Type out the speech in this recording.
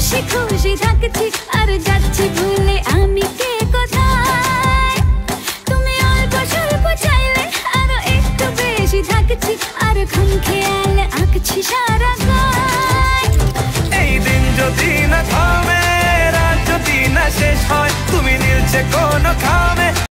খুশি খুশি থাকছি আর যাচ্ছি ভুলে আমি কে কোথায়। তুমি অল্প স্বল্প চাইলে আরো একটু বেশি থাকছি আর খুন খেয়ালে আঁকছি সারা গায়। এই দিন যদি না থামে, রাত যদি না শেষ হয়, তুমি নীলছে কোনো খামে